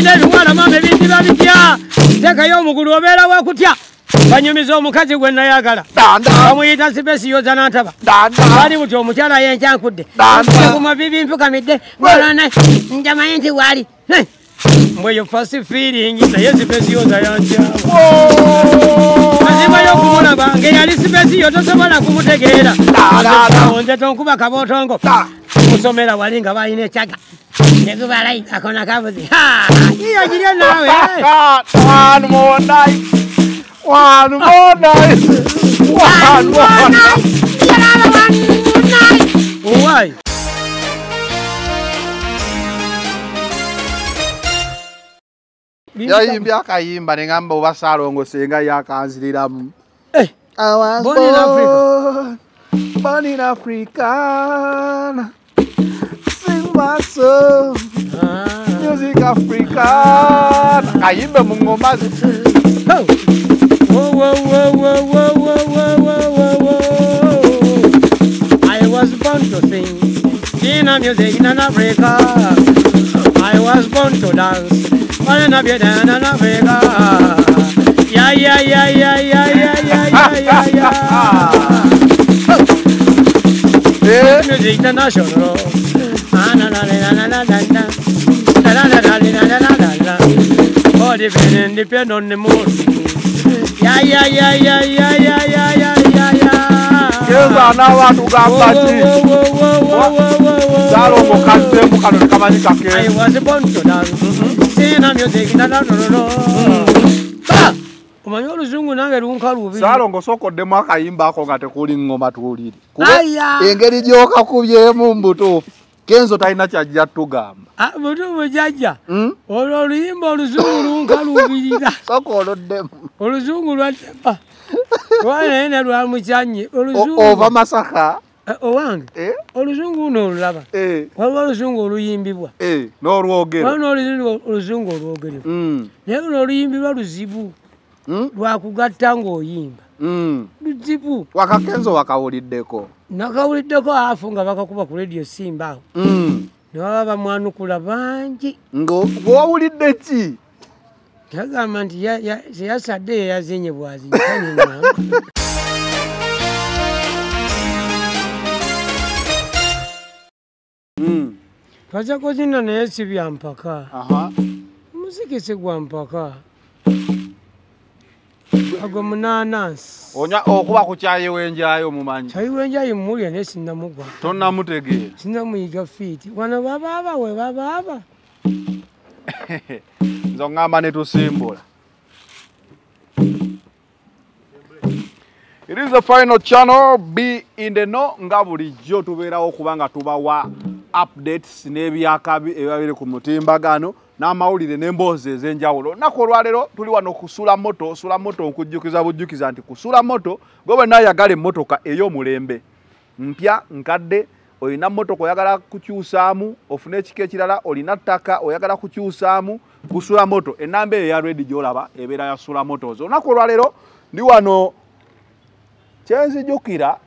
ebiwala mama ebintu babitya tekayo omugulu obeera wakutya banyumiza omukazi gwe nayagala bamuyita sipesiyoza nantaba bali buti omukyala yenkyankudde eguma bibimpukamidde golona njamaye nti wali mbweyo fasi feeling naye sipesiyoza yankyawa mazima y'okumulaba ngeyali sipesiyo tosobola kumutegeera nze tonkuba kabootongo musomera wali nga balina ekyaga negubalayi akona kabuzi iyo giryo naawe One more night. One more night. One more night. Why? Yayimbye akayimba ne ngamba oba Saalongo senga yakanziriramu. Born in Africa. Sing my song. Music Africa. Kayimbe mu ngoma ze. I was born to sing in a music in Africa. I was born to dance in Africa. Yeah, yeah, yeah, yeah, yeah, yeah, yeah, yeah, yeah. Music international. Oh, depend on the mood. Yeah, yeah, yeah, yeah, yeah, yeah, yeah, yeah, yeah, yeah. Yes, now what to Saalongo kantembu kano kamanyika ke. I was born to dance. Sing a music Omanyi oluzungu nange lunkalu bibiri. Saalongo sokoddemu akayimba ako nga tekuli ngoma tuwulire. Engeri gy'okakubyemu mbutuufu. Kenzo talina kyajja tugamba. Butuufu jajja. Olwo oluyimba oluzungu lunkalubirira. Sokoloddemu. Oluzungu lwaddepa. Lwanaye ne lwamukyanye. Ova Masaka. Owange. Oluzungu uno olulaba. Waliwo oluzungu oluyimbibwa. N'olwogero. Waliwo oluzungu olwogerebwa. Naye luno oluyimbibwa luzibu. Lwakugatta ng'oyimba. Luzibu. Wakakenzo wakawuliddeko. Nakawuliddeko afu nga bakakuba ku radio Simba awo. Ne baba bamwanukula bangi. Ng'owulidde ki? Yagamba nti yasadde yeyazinye bwazinye kanyengamba. Twaza kuzina naye si bya mpaka. Muziki si gwa mpaka. Agwa munanansi. Okuba ku kyayiwenjayo mumanyi. Kyayiwenjayo mmulya naye sinnamugwa. Tonnamutegeera. Sinnamuyiga fiiti. Wano babaaba we babaaba. Nze ngamba ne tusimbula. It is the final channel. Be in the know nga bulijjo tubeerawo kubanga tubawa updates n'ebyakabi ebibabiri ku mutimbagano n'amawulire n'emboozi ez'enjawulo. Olunaku olwaleero tuli wano kusula moto. Sula moto nkujjukiza bujjukiza nti kusula moto gwe nayagala emmotoka ey'omulembe mpya nkadde olina mmotoka oyagala kukyusaamu ofune ekika ekirala olina ttaka oyagala kukyusaamu kusula moto ennamba eyo eya redi gy'olaba ebeera ya sula motos. Olunaku olwaleero ndi wano kyenzijjukira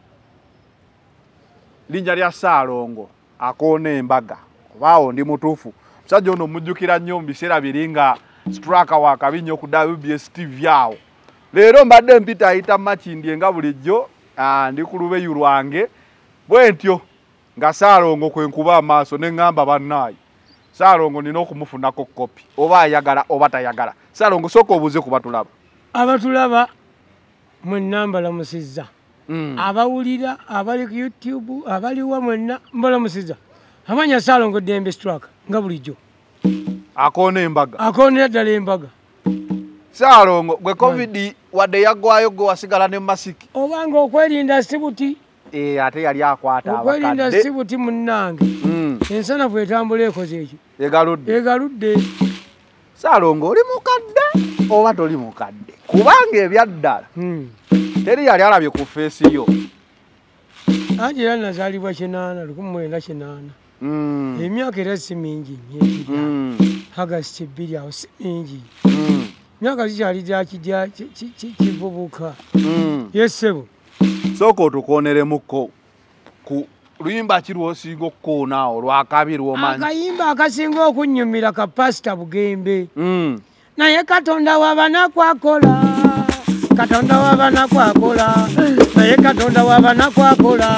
linnya lya Saalongo akoona embaga obaawo ndi mutuufu. Musajja ono mujjukira nnyo mu biseera biri nga straka wa kabinyo ku WBS TV awo. Leero mbadde mpita ayita Makindye nga bulijjo ndi ku lubeyu lwange bwe ntyo nga Saalongo kwe nkuba amaaso ne ngamba bannaayi Saalongo nina okumufunako kopi oba ayagala oba tayagala. Saalongo sooka obuuze kuba tulaba. Abatulaba mwenna musizza. Abawulira abali ku YouTube abaliwa mwenna musizza. Amanya Saalongo Dembe Straka nga bulijjo. Akoona embaga. Akoonera ddala embaga. Saalongo gwe COVID wadde yaggwayo gwe wasigala ne masiki. Obanga okwerinda sibuti. Ate yali akwata abakadde. Okwerinda sibuti munnange. Ensanafu etambula ekoze ekyo. Egaludde. Saalongo oli mukadde oba toli mukadde? Kubanga ebyaddala teri yali alabye ku feesi yo. Anti era nazaalibwa 1998. Emyaka era si mingi August 2 awo si mingi. Myaka kikyali gya kivubuka. Yesebo. Sooka otukooneremuko ku luyimba ki lwosinga okukoona olwakabi lwomanyi? Akayimba akasinga okunnyumira ka Pastor Bugembe. Naye Katonda w'abanaku akola, Katonda w'abanaku akola, naye Katonda w'abanaku akola.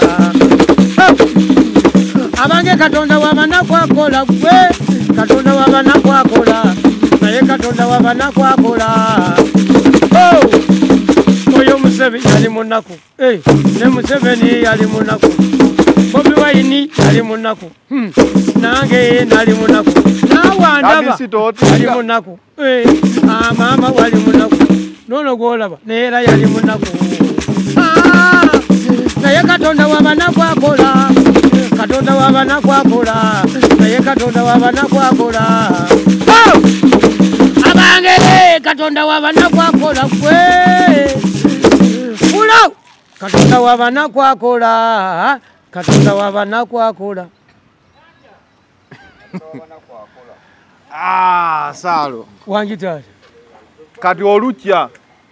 Abange Katonda w'abanaku akola gwe, Katonda w'abanaku akola, naye Katonda w'abanaku akola. Oyo Museveni yali munaku, ne Museveni yali munaku, Bobi Wine yali munaku, nange nali munaku, nawandaba yali munaku, mama wali munaku, nono gwolaba neera yali munaku. Naye Katonda w'abanaku akola, Katonda w'abanaku akola, naye Katonda w'abanaku akola. Abange Katonda w'abanaku akola gwe. Ulo Katonda w'abanaku akola, Katonda w'abanaku akola. Salo Wanjitale kati olukya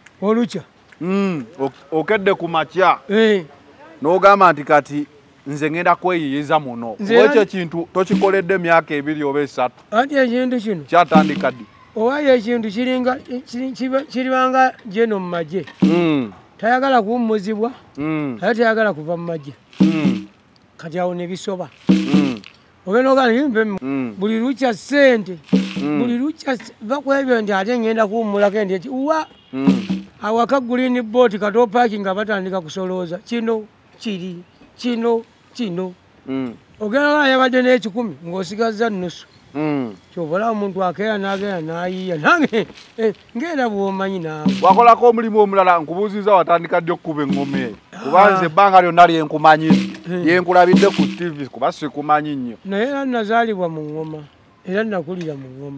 okedde ku makya n'ogamba nti kati nze ngenda kweyiyiza muno ekyo ekintu tokikoledde emyaka 2 oba 3. Anti ekintu kino kyatandika ddi? Owaye ekintu kiribanga jeno mu magye, tayagala kuwummuzibwa, ate tayagala kuva mu magye, kati awo ne bisoba. Ogenda ogamba buli lukya ssente, buli lukya bakwebyo nti ate ngenda kuwummulako endi eki uwa awaka Green Boat kati opaakinga batandika kusolooza kino kiri kino. Ogenda yabadde n'ekikumi ng'osigazza nnusu. Kyobola omuntu akeera n'agenda n'ayiiya nange ngenda bw'omanyi naawe. Wakolako omulimu omulala nkubuuziza watandika ddi okkuba eŋŋoma eyo? Kuba nze ebbanga lyonna lyenkumanyi lyenkulabidde ku TV kuba sikumanyi nnyo. Naye era nazaalibwa mu ŋŋoma era nakulira mu ŋŋoma.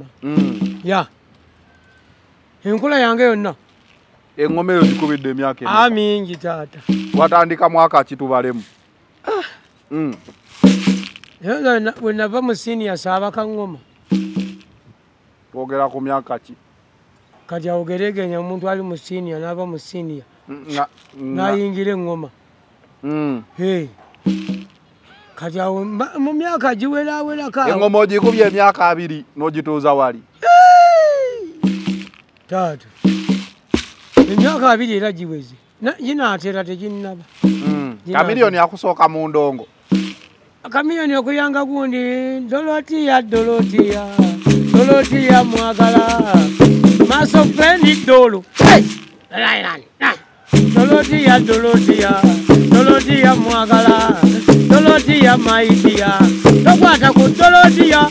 Enkula yange yonna eŋŋoma eyo zikubidde emyaka emeka? Mingi taata. Watandika mwaka ki tubalemu? Bwe nava mu siniya saabaka ŋŋoma. Twogera ku myaka ki? Kati awo geregenya omuntu ali mu siniya n'ava mu siniya n'ayingira eŋŋoma. Kati awo mu myaka giwerawerako. Eŋŋoma ogikubye emyaka 2 n'ogituuza wali? Taata emyaka 2 era giweze ginaatera teginnaba. Kamiliyoni akusooka mu ndongo? Kamiliyoni okuyanga gundi Dorotia mwagala Maso Friendly Dolo Dorotia mwagala Dorotia maidia tokwata ku Dorotia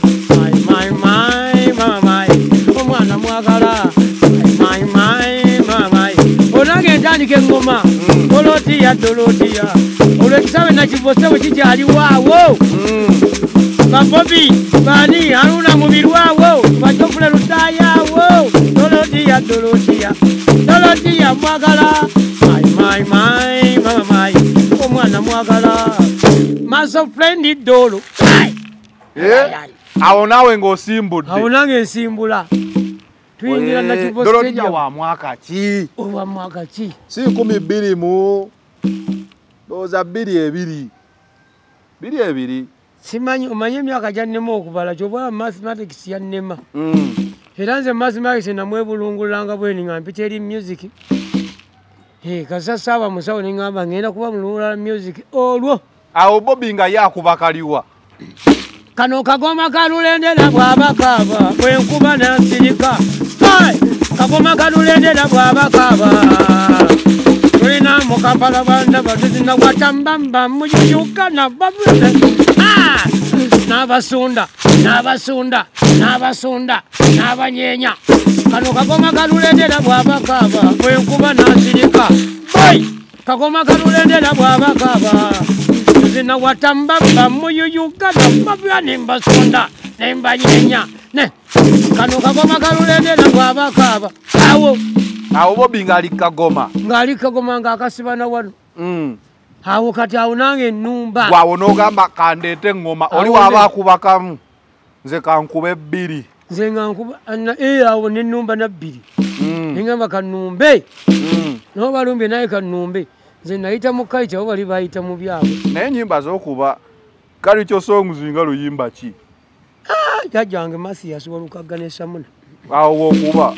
my omwana mwagala my onage ntandika eŋŋoma Dorotia olwekisawe nakivosewe kikyaliwaawo babobi bani Haruna mubirwawo bajofule lutayaawo Dorotia mwagala my omwana mwagala Maso Friendly Dolo. Awo naawe ng'osimbudde? Awo nange nsimbula. Tuyingira nakivose Dorotia wa mwaka ki? Owa mwaka ki? Si 12 mu doza 2 simanyi omanye emyaka gyannema okubala kyobala mathematics yannema. Era nze mathematics namwebulungulanga bweni nga mpita eri music. Kasa saaba musawo neŋŋamba ngenda kuba mulungulala music olwo. Awo Bobi nga yakuba kaliwa? Kano kagoma kalulendera bw'abakaaba bwenkuba nansirika. Kagoma kalulendera bw'abakaaba tulina mu Kampala banda batuzina watambamba muyuyuka n'abasunda n'abanyenya. Kano kagoma kalulendera bw'abakaaba bwenkuba nansirika. Kagoma kalulendera bw'abakaaba tuzina watambamba muyuyuka nembasunda nembanyenya. Kano kagoma kalulendera bw'abakaaba awo Bobi ng'ali kagoma ng'akasibana wano. Awo kati awo nange ennumba gwawo n'ogamba kandeete eŋŋoma oli waba akuba kamu nze kankube 2. nze nga nkuba awo n'ennumba na 2 neŋŋamba kannumbe n'obalumbye naye kannumbe nze nayita mu kaita oba bali bayita mu byabwe naye ennyimba z'okuba Kalicho songs nga luyimba ki jjajja wange Mathias Walukagga ne Samuna awo wokuba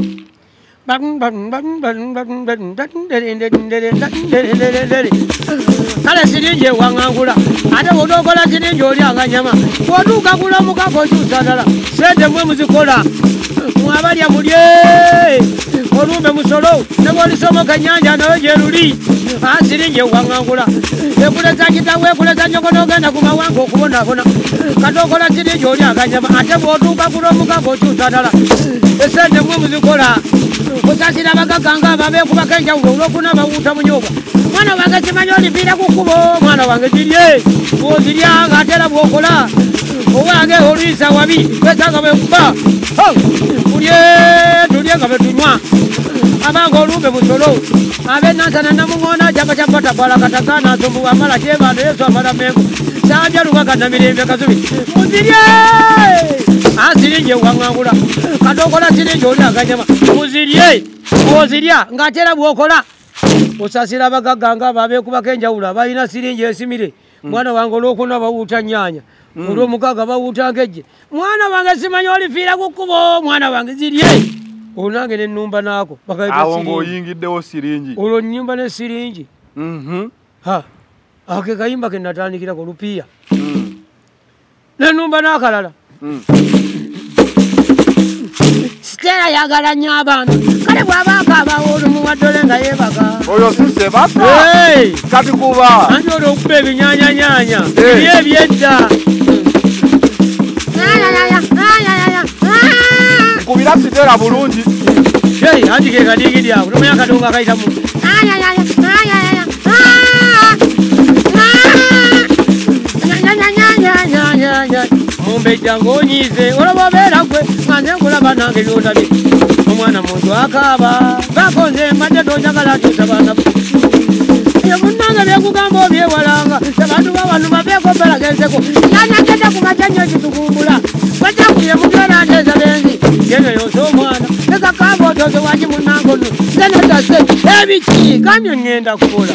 kale sirinje wangangula ate wodokola sirinje olyanga nyama wotuuka kula mukako kyusadala sente mwe muzikola mwabalya mulye olumbe musolo nebolisomoka nyanja nayo gyeruli sirinje wangangula ekuleza kitawe ekuleza nyoko nogenda ku mawanga okubonabona katokola sirinje olyanga nyama ate wotuuka kula mukako kyusadala esente mwe muzikola kusasira bagaganga babekubako enjawulo olwokuna bawuuta munyobwa mwana wange kimanyi olipiira ku kkubo mwana wange zirye bwozirya ng'atera bwokola owange oluyisa wabi kwesanga bwekuba tulye nga betunywa abanga olumbe musolo abenansana namuŋona jaba kyapatapala katakana asombuwa amala kyebando yesu amala mengo sambya lukaga namirembe kasubi muzirye asirinje wangangula katokola sirinje oli akanyama muzirye bwozirya ng'atera bwokola osasira bagaganga babekubako enjawulo abalina sirinje esimire mwana wange olwokuna bawuuta nyanya olwomukaga bawuuta ngejje mwana wange simanyi olifiira ku kkubo mwana wange zirye olunange nenumba naako awo ng'oyingiddewo sirinji olwo nnyumba ne sirinji ako ke kayimba ke natandikirako lupiya nenumba n'akalala Stella yagala nnyo abaana kale bw'abaako abawoolu muwaddole nga yeebaka oyo sise basa kati kuba anti olwo okuba ebinyaanyanyanya biri ebyedda nkubira Stella bulungi anti ke kadiigidi awo nomanya akadongo akayitamu mumbejja ng'onyiize olaba obeera gwe nga nze nkulaba nange byondabye omwana muntu akaaba baako nze mbadde tonjagala akyusa baana eyo munnange byekugamba obyewalanga abantu babano babeeko beragenzeko yanagedde ku majanyo ekitukumbula bajakulye mugera nteeza benzi geno yonse omwana ekakaaba otoze waki munnange ono zenetase ebiki kamyo ŋŋenda kukola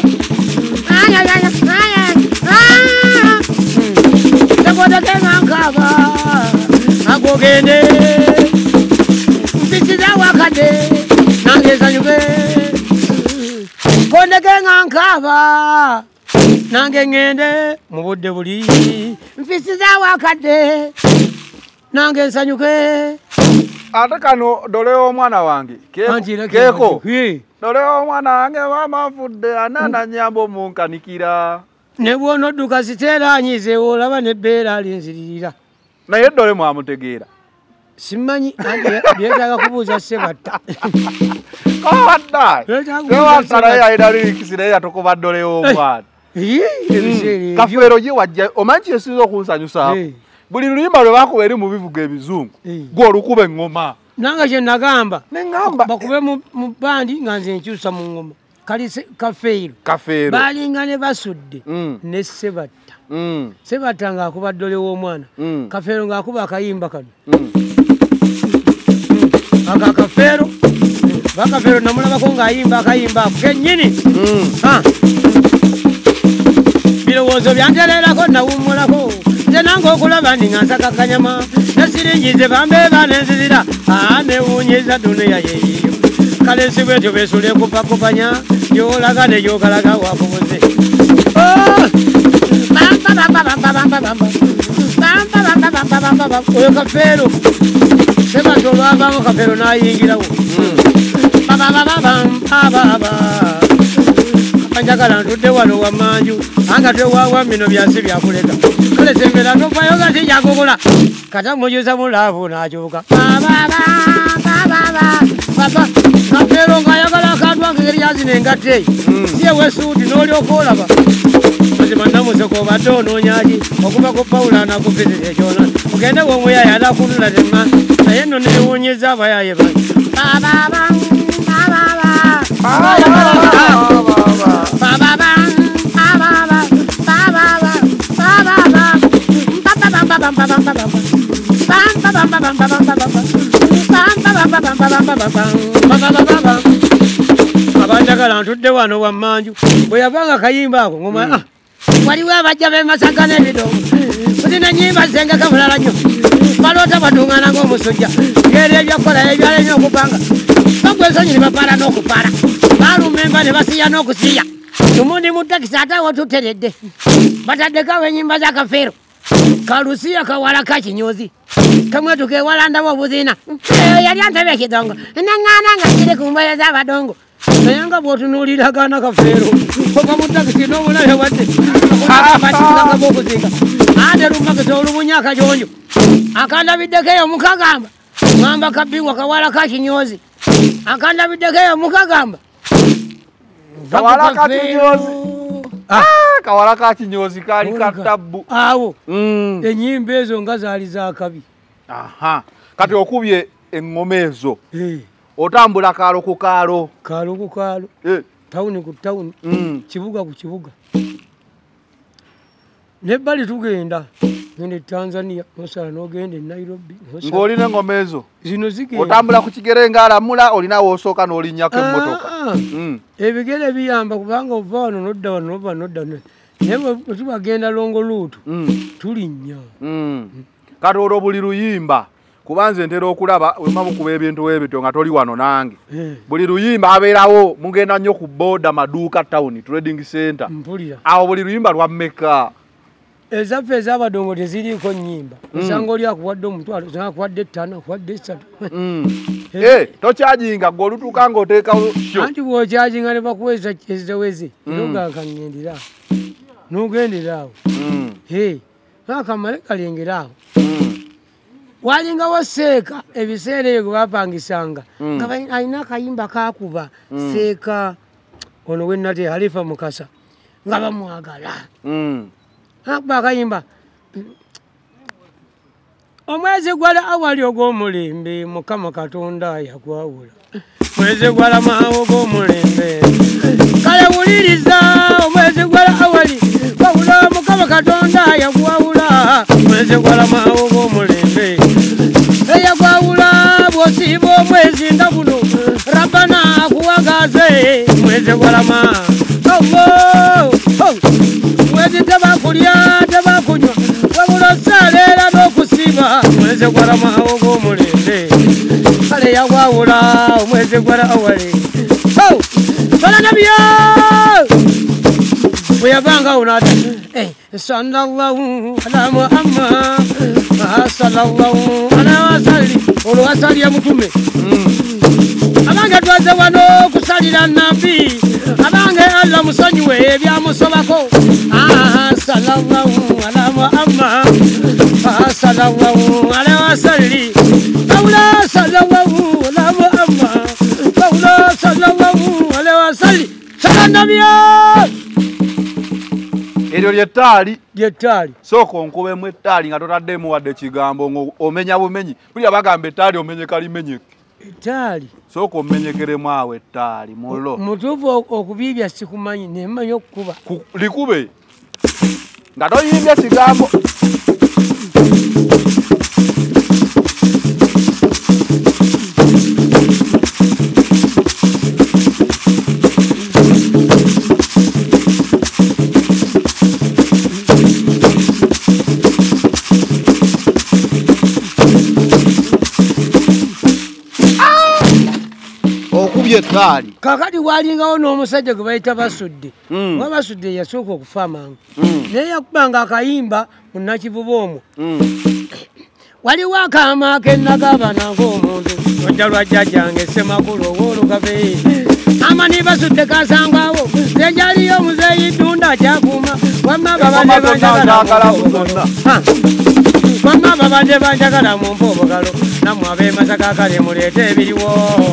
tekodeke ngankaba agogende mpisiza wakade nange nsanyuke kondeke ngankaba nange ŋŋende mu budde buli mpisiza wakade nange nsanyuke ate kano dolewo omwana wange keeko dolewo omwana wange wamafudde anana nyamba omunkanikira ne bw'onodduka Stella anyizeewo olaba nebbeera alinziririra naye dole mwamutegeera simanyi byetaaga kubuuza Sebatta Sebatta naye yalina lirikisi naye yatukuba dolewo omwana Kafeero ye wajja omanyi kyesinza okunsanyusaako buli luyimba lwe bakuba eri mu bivuga ebizungu gwe olukuba eŋŋoma nanga kye nagamba bakube mu bandi nga nze nkyusa mu ŋŋoma kali Kafeero balinga ne basudde ne Sebatta Sebatta ng'akuba ddole w'omwana Kafeero ng'akuba akayimba kano aka Kafeero bakafeero namulabako ng'ayimba akayimba ako kennyini birowoozo byantereerako nawummulako nze nange okulaba ndi nga nsaka kanyama nesiringize bambeeba nenzizira newuunyiza duneya yeyiyo kale nsi bwetyo besula ekupakupanya yolaga neyogalaga wakubuze oyo Kafeero Sebatta olwavaamu Kafeero n'ayingirawo njagala ntudde wano wamanju anga tewawa mino byasi byakuleka kale sembera tovayo gati jagogola kata mujuza mulaavu n'akyuka Kafeero ng'ayagala akantu angeri yazina engatte eyi si ewesuuti n'olyoka olaba mazima namuseko obadde onoonyaki okuva ku Pawulo anakupitira ekyona ogende w'omuyaaye atakunula tema naye nno newuunyiza abayaaye bani abanjagala ntudde wano wa manju bwe yavanga kayimba ako ngoma waliwo abajja b'emasaka n'ebidongo zino ennyimba zenga kabulala nnyo baloota baduŋŋana ng'omusujja ngeri ebyakola ebyala nnyo okupanga bagwensonyi ne bapaala n'okupaala baaluma enva ne basiya n'okusiya tumundi mu takisi ate awo tuteredde bataddekawo ennyimba z'akafeero kalusiya kawala ka kinyozi kamwe tukewalandawo obuzina yali antebe ekidongo neŋŋaana nga kiri ku mboyo z'abadongo naye nga bw'otunuulira akaana kafeero ova mu takisi n'obulabe wadde bakikanga okuziga ate lumakisi olubunya akajonjo akandabiddeko eyo mukagamba ŋamba kabbingwa kawala ka kinyozi akandabiddeko eyo mukagamba kawala ka kinyozi kawala ka kinyozi kali katabbu awo ennyimba ezo nga zaali zakabi kati okubye eŋŋoma ezo otambula kaalo ku kaalo tawuni ku tawuni kibuga ku kibuga nebbali tugenda ngende Tanzania nosala n'ogenda Nairobi ng'olina eŋŋoma ezo zino zigenda otambula ku kigere ng'alamula olina woosooka n'olinnyako emmotoka ebigere biyamba kubanga ova wano nodda wano nova nodda naye bwe tubagenda longo luutu tulinnya kati olwo buli luyimba kuba nze ntera okulaba wema mukuba ebintu ebityo nga toli wano nange buli luyimba abeerawo mugenda nnyo ku booda maduuka town trading center awo buli luyimba lwa mmeka ezaffe ez'abadongo teziriiko nnyimba osanga oli akuwadde omutwalo osanga akuwadde 5 akuwadde 3 tokyajinga gwe olutuuka ng'oteekawo anti bw'okyajinga ne bakuweza ezitaweze nogakaŋŋendera n'ogenderaawo akamale kalengeraawo walingawo seeka ebiseera ebyo gwe bapangisanga nga alina akayimba kakuba seeka ono wennate Halifa Mukasa nga bamwagala akuba akayimba omwezi gwala awali ogw'omulembe Mukama Katonda yagwawula mwezi gwala maawo gw'omulembe kale wuliriza omwezi gwala awali wawula Mukama Katonda yagwawula mwezi gwala maawo gw'omulembe eyagwawula bw'osiiba omwezi nga buno Rabbana akuwagaze mwezi gwala mwezi tebakulya tebakunywa wabula osaleera n'okusiba mwezi gwala maawo gw'omulembe kale yagwawula omwezi gwala awali bala nabiyo bwe yavangawo naata sallallahu ala Muhammad sallallahu ala wasali olwo wasalya mutume abange twaze wano okusalira nabbi abange Allah musonyiwe ebyamusobako sallallahu ala Muhammad sallallahu ala wasali qawla sallallahu ala Muhammad qawla sallallahu ala wasali salanabiyo eryo lyettaali sooka onkubemu ettaali nga totaddemu wadde ekigambo omenya bumenyi buli abagamba ettaali omenyeka limenyeke ettaali sooka omenyekeremu awo ettaali mulo mutuufu okubiibya sikumanyi nemanya okukuba likube nga toyimbye kigambo ettaali kakati walingawo n'omusajja gwe bayita Basudde nga Basudde yasooka okufa amangu naye yakubanga akayimba mu Nakivuba omwo waliwo akaama akennagabana ng'omuntu lwajja lwa jjajjange Ssemakulu ow'Olugabe amani Basudde kasangwawo zenjaliyo muzeeyi Ddunda kyakuuma wamma babadde banjagala mu mpoobogalo nammwe ab'emasaka akale muleete ebiriwo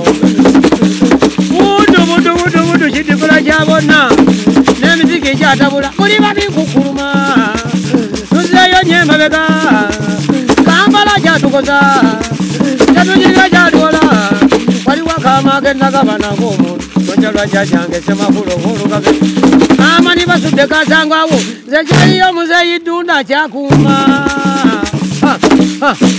budu kitikula kya bonna n'emiziki ekyatabula muli babi kukuluma tuzeeyo nnyo emabega Kampala kyatukoza kyatunyirira kyatukola waliwo akaama akennagabana ng'omuntu lwajja lwa jjajjange Ssemakulu ow'Olugabe amani Basudde kasangwawo nze kyaliyo muzeeyi Ddunda kyakuuma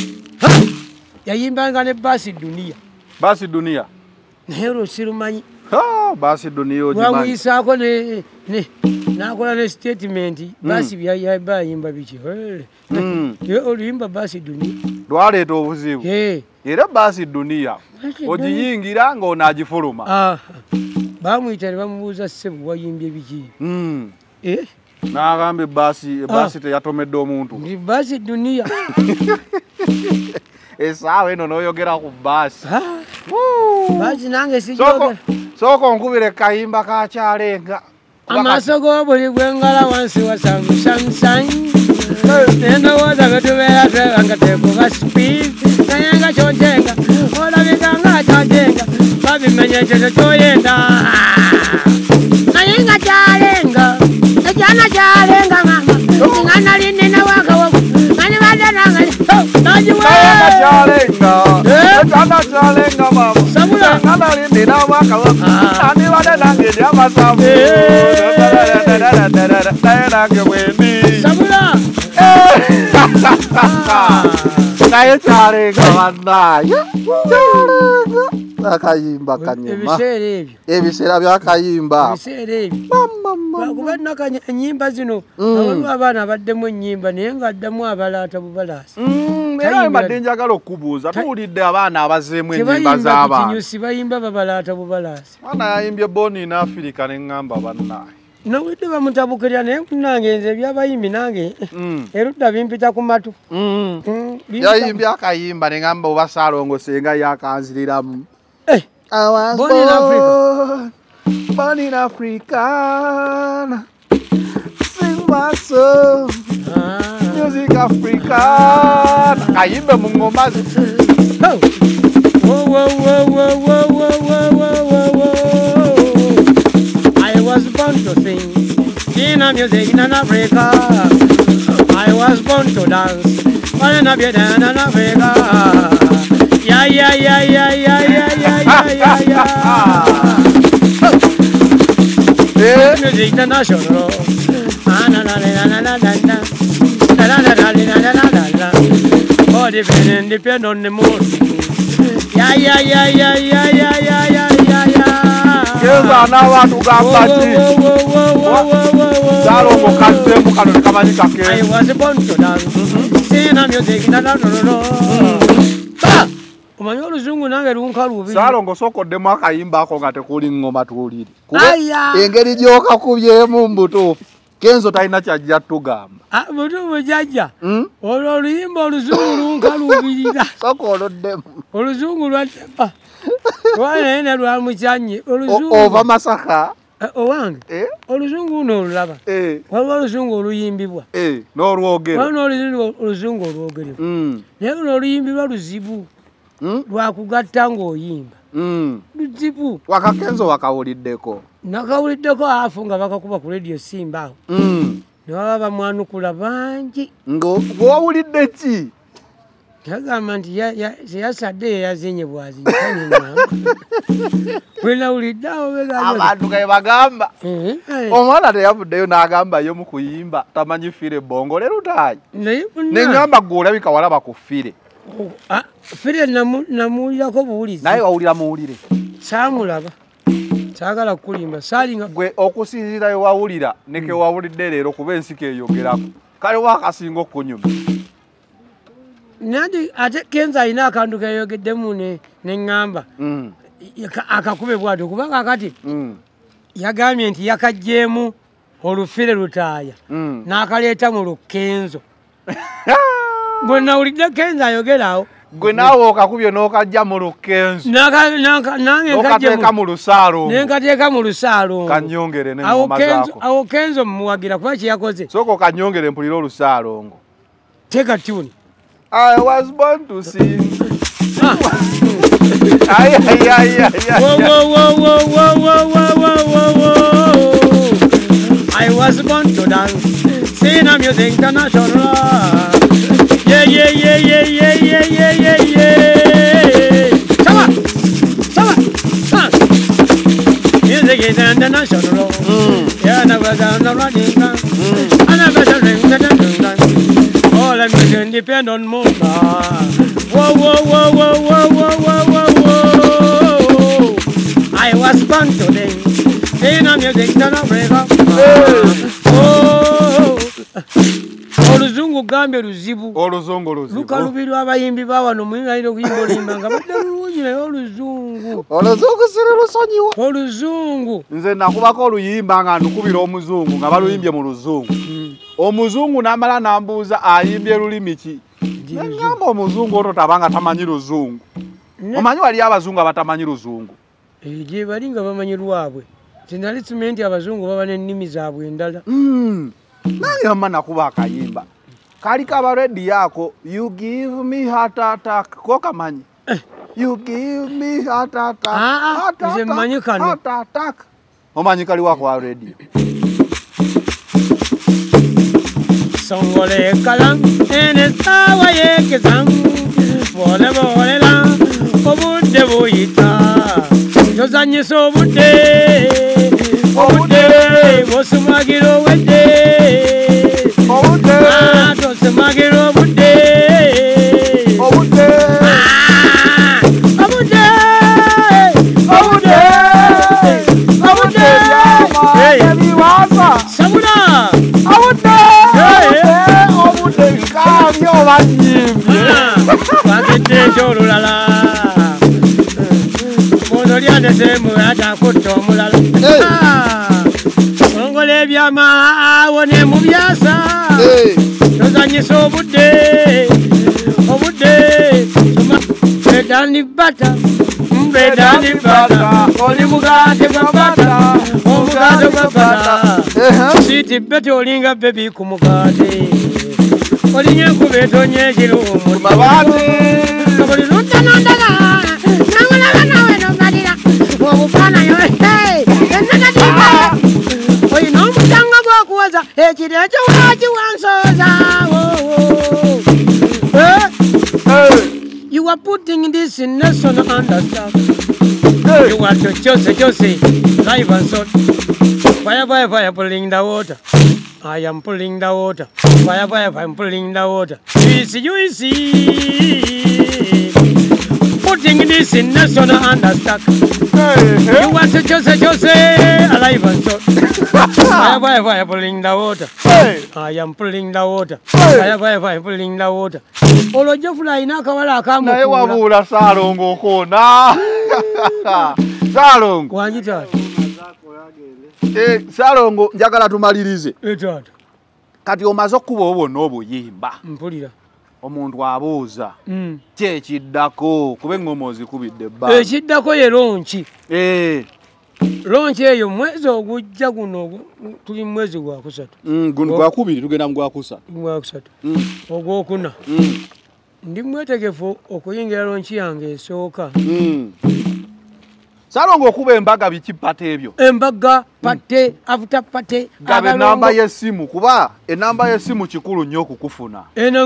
yayimbanga ne Baasi Dunia naye olwo sirumanyi Basi dunia ojimani. Wamuyisako nakola ne statement basi bayimba biki. Oluyimba basi dunia. Lwaleeta obuzibu. Era basi dunia ogiyingira ng'onaagifuluma. Bamuyita ne bamubuuza ssebo wayimbye biki. N'agamba basi teyatomedde omuntu. Ndi basi dunia. Esaawa eno n'oyogera ku basi. Basi nange sijogera. Sooka onkubire kayimba ka Kyalenga. Amaaso g'obuli gwengala wansi wa samusamusanyi. Endowooza ge tubeera twebanga tekuba speed. Naye nga kyonjenga olabika nga kyonjenga babimenya ekyo kyoyenda. Naye nga Kyalenga ekyana Kyalenga mama nga nali nina wakawogo nani badde nange nagiwe ekyana Kyalenga mama Sabula nga nali nina wakawogo nani badde nange ndi amasavu naye nange bwendi Sabula naye Kyalenga bannaye akayimba kanyuma ebiseera byakayimba ebiseera ebyo lwakuba nakanya ennyimba zino abamu abaana baddemu ennyimba naye ng'addamu abalaata bubalaasi era mbadde njagala okubuuza tuwulidde abaana abazeemu ennyimba z'abaana kinyusi bayimba babalaata bubalaasi mwana yayimbye Born in Africa ne ŋŋamba bannaye nawedde bamutabukirya naye nange nze ebyabayimbi nange erudda bimpita ku matu yayimbye akayimba ne ŋŋamba oba Saalongo senga yakanziriramu Born in Africa. Born in Africa. Sing my song. Music African. Kayimbe mu ngoma ze. I was born to sing in a music in Africa. I was born to dance in Africa. Yeah. Music international. Oh, depend on the mood. Yeah. Keza n'abantu gambati. Saalongo kazzemu kano tekamanyika ke. I was born to dance. Sing a music international. Omanyi oluzungu nange lunkalubi. Saalongo sookoddemu akayimba ako nga tekuli ngoma tuwulire. Engeri gy'okakubyemu mbutuufu. Kenzo talina kyajja tugamba. Butuufu jjajja. Olwo oluyimba oluzungu lunkalubirira. Sooka oloddemu. Oluzungu lwaddema. Lwanaye ne lwamukyanye. Ova Masaka. Owange. Oluzungu luno olulaba. Waliwo oluzungu oluyimbibwa. N'olwogera. Waliwo oluzungu olwogerebwa. Naye luno oluyimbibwa luzibu. Lwakugatta ng'oyimba. Luzibu. Wakakenzo wakawuliddeko. Nakawuliddeko afu nga bakakuba ku radio Simba awo. Ne baba bamwanukula bangi. Ng'owulidde ki? Yagamba nti yasadde yazinye bwazinye kanyuma. Bwe nawulidde awo begamba. Abantu ge bagamba. Omwana teyavuddeyo n'agambayo mu kuyimba tamanyi fire bongo leero tayi. Ne ngamba gwe olabika walaba ku fire. Fire namuwulirako buwulizi. Naye wawulira muwulire. Saamulaba. Saagala kulimba saalinga. Gwe okusinziira we wawulira ne ke wawulidde leero kuba ensiko eyogerako. Kale wakasinga okunyuma. Nandi ate Kenzo alina akantu keyogeddemu ne ŋŋamba. Akakube bwatyo kubanga akati yagambye nti yakagjeemu olufire lutaaya n'akaleeta mu Lukenzo. Bwe nawulidde Kenzo ayogeraawo. Gwe naawe okakubye n'okajja mu Lukenzo. Nange okateeka mu Lusaalongo. Ne nkateeka mu Lusaalongo. Kannyongere n'engoma zaako. Awo Kenzo mumuwagira kuba kye yakoze. Sooka okannyongere mpulire Olusaalongo. Teeka tune. I was born to sing. I was born to dance. Sing a music international. Yeah. Sama. Music is international. Yeah, never running. All I'm going to depend on more. Whoa. I was born today in a music don't break up. Oluzungu gambe luzibu. Oluzungu luzibu. Lukalubirwa abayimbi bawano mwingaliro kuyimba limba nga badde lulungi naye oluzungu. Oluzungu siri lusonyiwa. Oluzungu. Nze nakubako oluyimba nga ndukubira omuzungu nga baluyimbye mu luzungu. Omuzungu n'amala n'ambuuza ayimbye lulimi ki? Ngamba omuzungu oto tabanga tamanyi luzungu. Omanyi wali abazungu abatamanyi luzungu? Gye bali nga bamanyi lwabwe. Tinali tumenti abazungu baba n'ennimi zaabwe endala. Nange mama nakuba akayimba. Kali kaba ready yako. You give me heart attack. Ko kamanyi? You give me heart attack. Nze mmanyi kano. Heart attack. Omanyi kali wako wa ready. Songole kalam ene sawa yekezam. Bole bole la obudde buyita. Tozanyisa obudde. Obudde bosumagira obudde. Obudde tosumagira obudde. Obudde. Obudde. Obudde. Obudde. Ebiwasa. Sabula. Obudde. Obudde kali obanyimye. Bagedde ekyolulala. Lyandesemu atakutta omulala. Ongole ebyamaawo ne mu byasa. Tozanyisa obudde. Obudde. Bread and butter. Bread and butter. Oli mugate gwa butter. Omugate gwa butter. Siti bete olinga baby ku mugate. Olinye enkuba etonye ekirumu. Mabati. Kabuli lutanandaga. Nangolaba nawe nomalira. Obupana yo enagatiba. Oyi n'omutanga gw'okuwaza ekiri ekiwaki wansoza. You are putting this in nation understand. You are to Jose, live and salt. Fire, pulling the water. I am pulling the water. Fire, I'm pulling the water. You see. Putting this in national understand. You want to Jose, alive and salt. Fire, pulling the water. I am pulling the water. Fire, pulling the water. Olojo fly na kawala kamu. Na ewa bula Salongo kona. Salongo. Wanjita. Salongo njagala tumalirize. Etata. Kati omaze okuba obwonna obuyimba. Mpulira. Omuntu abuuza. Kyekiddako kuba engoma ozikubidde bba. Ekiddako ye lonchi. Lonchi eyo mwezi ogujja guno tuli mwezi gwa kusatu. Guno gwa kubiri tugenda mu gwa kusatu. Gwa kusatu. Ogwokuna. Ndi mwetegefu okuyingira lonchi yange esooka. Salongo okuba embaga biki pate ebyo? Embaga, pate, after pate. Gabe namba y'essimu kuba enamba y'essimu kikulu nnyo okukufuna. Eno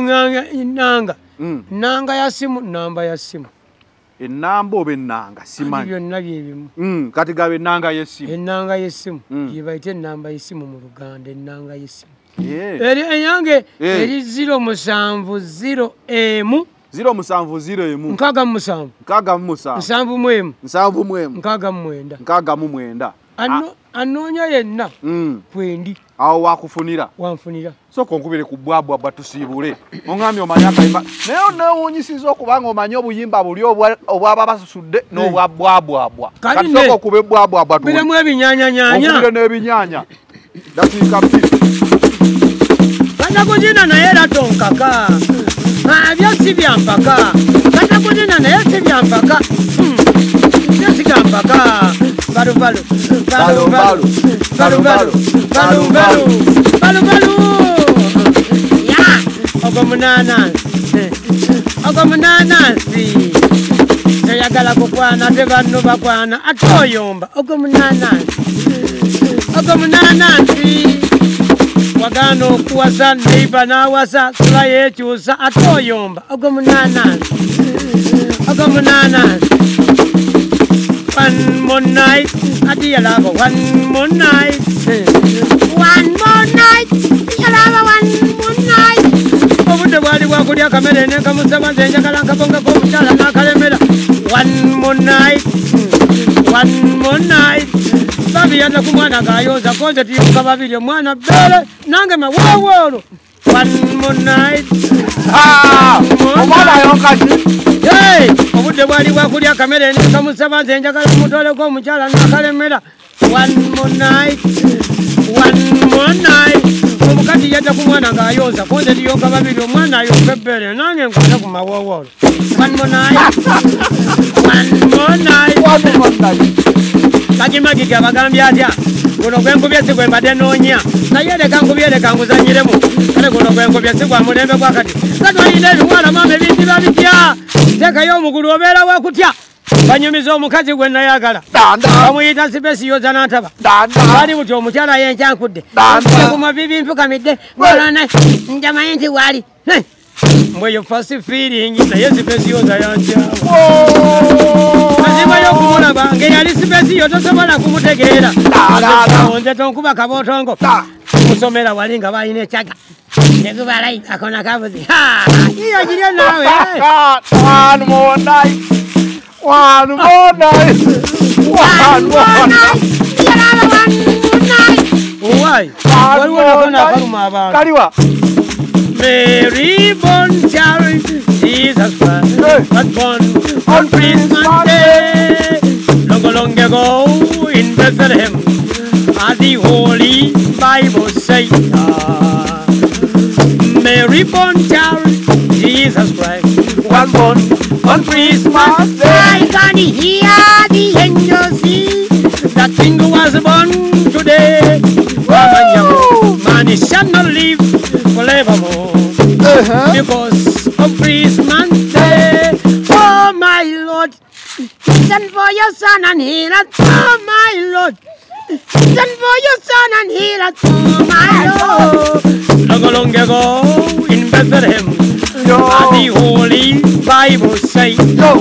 nanga ya simu, namba ya simu. Enamba oba ennanga simanyi. Byonna byebimu. Kati gabe ennanga y'essimu. Ennanga y'essimu. Yebayite ennamba y'essimu mu Luganda, ennanga y'essimu. Eri enyange eri 070 emu 070 emu nkaga mu musanvu. Nsanvu mwemu. Nkaga mu mwenda. Anoonya yenna kwendi. Awo wakufunira. Wanfunira. Soko nkubire ku bwabwa batusiibule. Ongambye omanyi akayimba. Naye neewunyisiza okubanga omanyi obuyimba buli obwaba basudde n'obwa bwabwabwa. Kati soko kube bwabwabwa tu. Biremu ebinyaanya. Okubire n'ebinyaanya. Dakiika bbiri. Kujina naye era tonkaka. Byo si bya mpaka. Kata kujina naye si bya mpaka. Byo si bya mpaka. Balu. Ya, ogomunanansi. Teyagala kukwana tebanno bakwana atoyomba. Ogomunanansi. Wagano okuwasa neiba n'awasa sula yekyusa atoyomba. Ogomunanansi. One more night, you love one more night. One more night, you love one more night. Obude bwali bwakulya kamere ne kamusaba zenjagala nkabonga k'omukyala n'akalemera. One more night, one more night. Babi yata kumwana kayoza konze tiyuka babili mwana bele nange mawawolo. One more night. Omwana yokati. Hey, obudde bwali bwakulya kamere nekamusaba nze njagala mutoleko omukyala nakalemera. One more night. One more night. Omukati yata kumwana kayoza konze tiyuka babili omwana ayoka bele nange nkwata ku mawawolo. One more night. One more night. One more night. Kagimagi kabagambya atya guno gwenkubye si gwe mbadde noonya naye leka nkubye leka nguzanyiremu kale guno gwenkubye si gwa mulembe gwakati katwalina ebiwala maama ebindiba bitya teekayo omugulu obeera wakutya banyumiza omukazi gwe nayagala bamuyita sipesiyoza n'antaba bali buti omukyala yenkyankudde kumabibi mpukamidde golona njamanyi nti wali mbweyo fasi feeling naye sipesiyoza yankyawa mazima y'okumulaba ngeyali sipesiyo tosobola kumutegeera nze tonkuba kabootongo musomera wali nga balina ekyaga negubalayi akona kabuzi iyo girye naawe One more night. One more night. One more night. Why? Waliwo nakona akaluma abantu. Kaliwa. Mary born child, Jesus Christ, was born on Christmas Day. Long ago in Bethlehem, as the Holy Bible says. Mary born child, Jesus Christ, was born on Christmas Day. I can hear the angels sing, that King was born today. Man, he shall not live forevermore. Because of Christmas Day. Oh my Lord, send for your son and heal us. Oh my Lord, send for your son and heal us. Oh my Lord. Long ago in Bethlehem, as the Holy Bible says.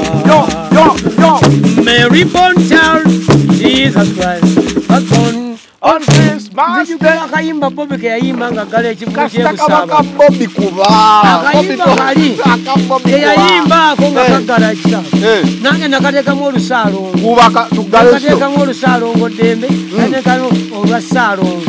Mary born child, Jesus Christ was born on Christmas Day. Akayimba Bobby ke yayimba nga gala ekivuga kyebusaba. Bobby kuba. Akayimba kali. Yayimba ko nga kagala ekisaba. Nange nakateekamu olusalongo. Kubaka tugale. Nakateekamu olusalongo ddembe. Nateekamu olwasalongo.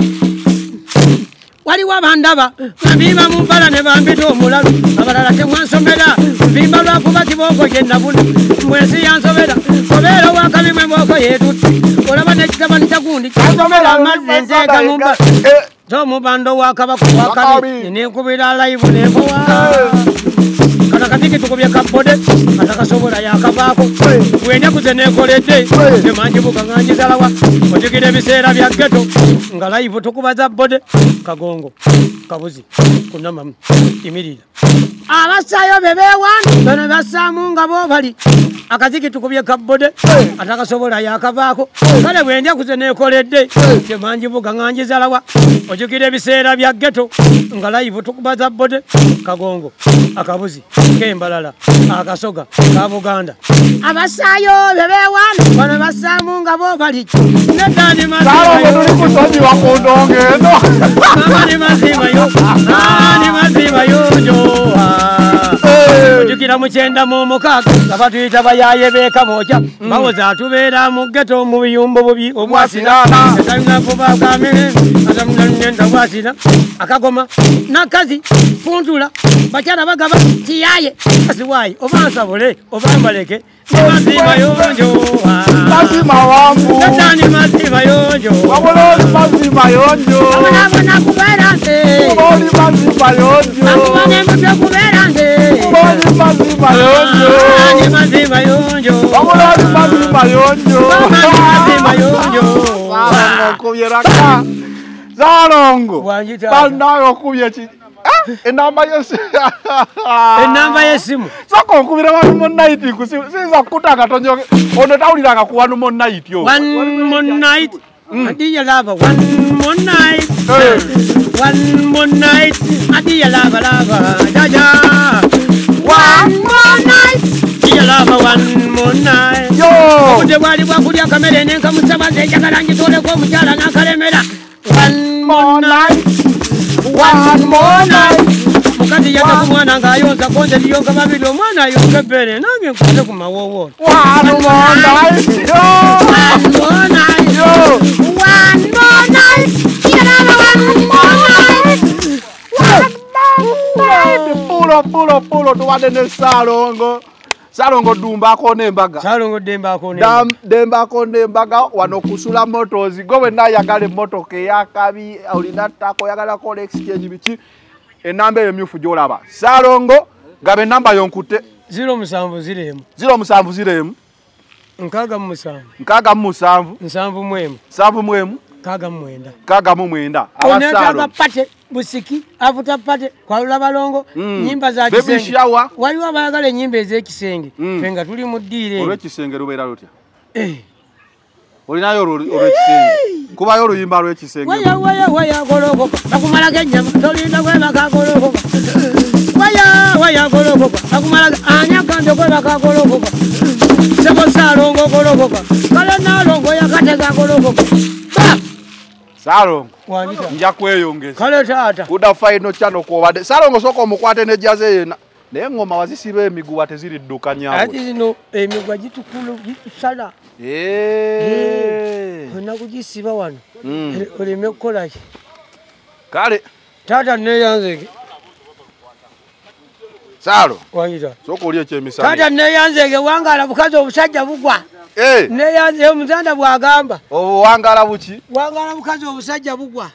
Waliwo abandaba bambiba mu mpala ne bambita omulalu abalala temwansomera mbimba lwakuba kibooko kye nabuna mwesi yansobera obeera wakabi mwe booko yeetutte olaba nekitabani kyagundi kyasomera amazzi enteeka mu mbala z'omubando wakabaku wakabi nenkubira live nenkowa kata katiki tukubye kabode kata kasobola yakavaako bwenyaku ze nekoledde temanjibuka nganjizalawa ojukira ebiseera bya geto nga live tukubaza bode kagongo kabuzi kunamamu imirira abasaayo bebeewanu bano bassaamu nga bo bali akaziki tukubye kabode atakasobola yakavaako kale bwenjaku ze nekoledde temanjibuka nganjizalawa ojukira ebiseera bya geto nga live tukubaza bode kagongo akabuzi kembalala akasoga ka Buganda abasaayo bebeewanu bano bassaamu nga bo bali nedani mazimayo ojukira mukyenda mu mukaaga nga batuyita bayaye beekamookya bawoza atubeera mu geto mu biyumbo bubi obwasira etalinakubakamere atamnenta bwasira akagoma nakazi funtula bakyala bagaba kiyaye asiwayi oba nsabule oba mbaleke mazima yonjo mazima wangu netani mazima yonjo wabuloli mazima yonjo abona kubera nze wabuloli mazima yonjo akubane mutwe kubera nze wabuloli mazima yonjo ani mazima yonjo wabuloli mazima yonjo mazima yonjo kubyeraka zalongo banayo kubye ki enamba yesimu soko nkubira wanu mo night kusiza kutaka tonjo ono tawuliranga ku wanu mo night yo one more night adiya lava one more night one more night adiya lava jaja one more night adiya lava one more night yo obudde bwali bwakulya kamere nenkamusaba njagala njitoleko omukyala n'akalemera one more night one more night omukazi yadde ku mwana ng'ayonza konze liyonka babiri omwana ayonka ebbere nange nkuze ku mawowoolo pulo tuwadde ne Salongo dumbako n'embaga. Salongo dembako n'embaga wano kusula motozi gowe na yagale motoka yakabi olina tako yagala kola exchange biki enamba emyufu gyolaba Salongo gabe namba yonkute 070 nkaga mu musanvu kaga mwenda abasalo pate busiki avuta pate kwa Labalongo nyimba za kisenge waliwo abayagala nyimba ez'ekisenge fenga tuli mu ddiire olw'ekisenge lubeera lutya olinayo olw'ekisenge kubayo oluyimba lw'ekisenge waya golokoka bakumalako ennyama tolinda kwebaka golokoka waya golokoka bakumalaga anyakanje kwebaka golokoka sebo Salongo golokoka kale nalongo yakatega golokoka Salongo nja kweyongeza kale taata kuda final channel ko bade Salongo soko omukwate ne jaze yena naye ngoma wazisiba emiguwa teziri dduka nyawe ati zino emiguwa gitukulu gitusala ona kugisiba wano oleme kukola ki kale taata neyanzeke Salo wayita soko oli ekyemisana taata neyanzeke wangala bukazi obusajja bugwa neyanze omuzanda bwagamba wangala buki wangala bukazi obusajja bugwa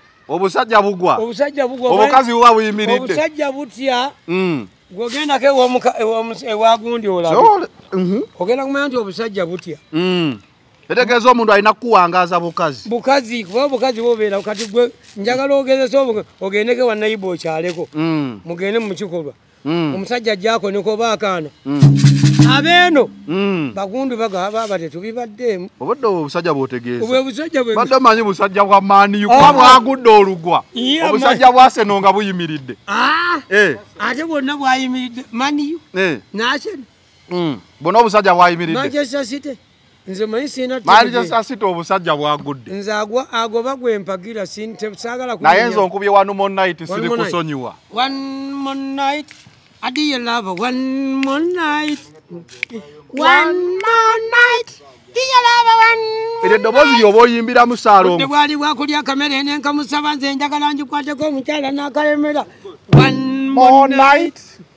obukazi buba buyimiridde obusajja butya gwogendako ewagundi olabe ogenda kumanya nti obusajja butya etegeeza omuntu alina kuwangaza bukazi kuba obukazi bobeera kati gwe njagala ogezesa ogendeke wa nayibu okyaleko mugende mu kikolwa omusajja ajjako nekoba akaana abeeno bagundu bagaba bate tubibaddeemu obadde obusajja bwotegeeza obwe busajja bwe badde manyi busajja bwa maaniyu kuba bwagudde olugwa obusajja bwa Arsenal nga buyimiridde ate bwonna bwayimiridde maniyu nakyeni bwonna obusajja bwayimiridde Manchester City nze manyi sina Manchester City obusajja bwagudde nze agoba gwempagira saagala naye nze onkubye one more night siri kusonyiwa one more night do you love one more night do you love one eddoboozi lyoba oyimbiramu Salongo bwali bwakulya kamera enenkamusaba nze njagala ngikwateko omukyala n'akalemera one more night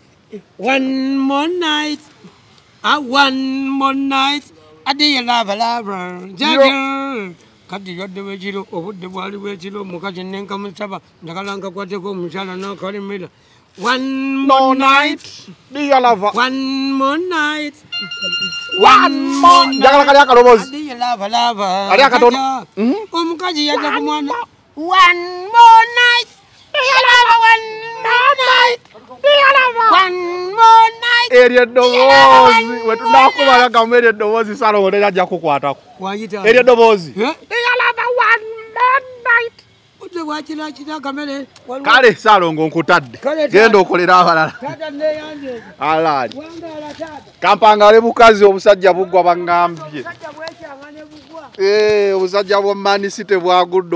do you love kati yadde wekiro obudde bwali bwekiro mukazi nenkamusaba njagala nkakwateko omukyala n'akalemera one more night do you love one more night njagala kali akalobozi do you love ali akatono omukazi yadde ku mwana one more night do you love one more night eryo eddoboozi wetunakubala gamu eryo eddoboozi Salongo terajja kukwatako eryo eddoboozi kale Salongo nkutadde genda okolera abalala alaali kampangale bukazi obusajja bugwa bangambye obusajja bwa Man City bwagudde